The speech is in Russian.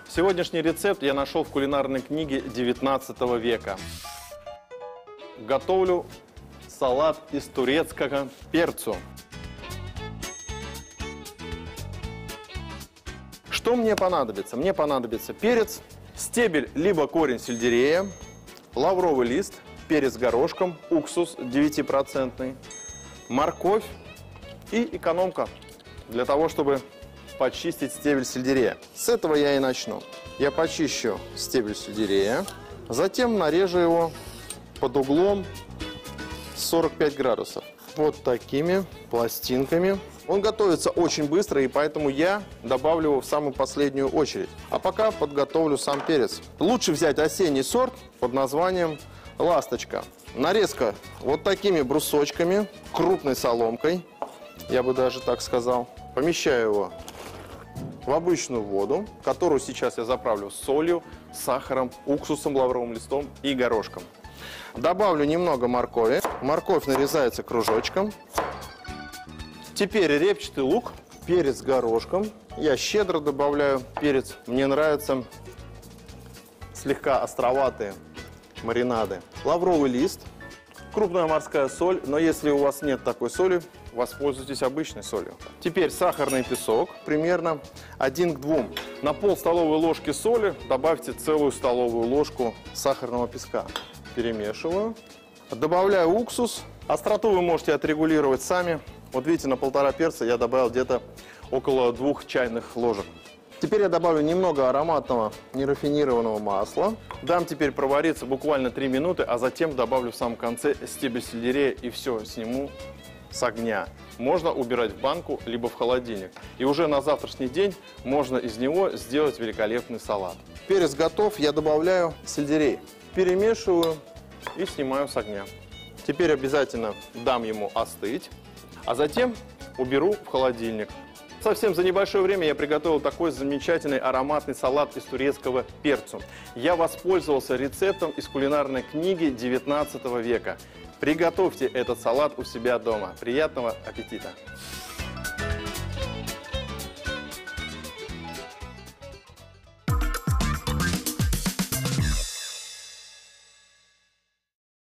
Сегодняшний рецепт я нашел в кулинарной книге 19 века. Готовлю салат из турецкого перца. Что мне понадобится? Мне понадобится перец, стебель либо корень сельдерея, лавровый лист, перец горошком, уксус 9%, морковь и экономка для того, чтобы почистить стебель сельдерея. С этого я и начну. Я почищу стебель сельдерея, затем нарежу его под углом 45 градусов. Вот такими пластинками. Он готовится очень быстро, и поэтому я добавлю его в самую последнюю очередь. А пока подготовлю сам перец. Лучше взять осенний сорт под названием «Ласточка». Нарезка вот такими брусочками, крупной соломкой, я бы даже так сказал. Помещаю его в обычную воду, которую сейчас я заправлю солью, сахаром, уксусом, лавровым листом и горошком. Добавлю немного моркови. Морковь нарезается кружочком. Теперь репчатый лук, перец горошком. Я щедро добавляю перец. Мне нравятся слегка островатые маринады. Лавровый лист, крупная морская соль, но если у вас нет такой соли, воспользуйтесь обычной солью. Теперь сахарный песок, примерно 1 к 2. На пол столовой ложки соли добавьте целую столовую ложку сахарного песка. Перемешиваю. Добавляю уксус. Остроту вы можете отрегулировать сами. Вот видите, на 1,5 перца я добавил где-то около 2 чайных ложек. Теперь я добавлю немного ароматного нерафинированного масла. Дам теперь провариться буквально 3 минуты, а затем добавлю в самом конце стебель сельдерея и все, сниму с огня. Можно убирать в банку, либо в холодильник. И уже на завтрашний день можно из него сделать великолепный салат. Перец готов, я добавляю сельдерей. Перемешиваю и снимаю с огня. Теперь обязательно дам ему остыть, а затем уберу в холодильник. Совсем за небольшое время я приготовил такой замечательный ароматный салат из турецкого перца. Я воспользовался рецептом из кулинарной книги 19 века. Приготовьте этот салат у себя дома. Приятного аппетита!